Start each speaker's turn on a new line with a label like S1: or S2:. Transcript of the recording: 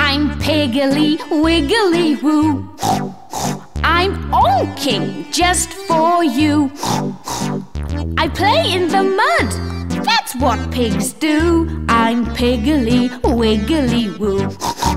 S1: I'm Piggily, Wiggily, woo. I'm onking just for you. I play in the mud, that's what pigs do. I'm Piggily, Wiggily, woo.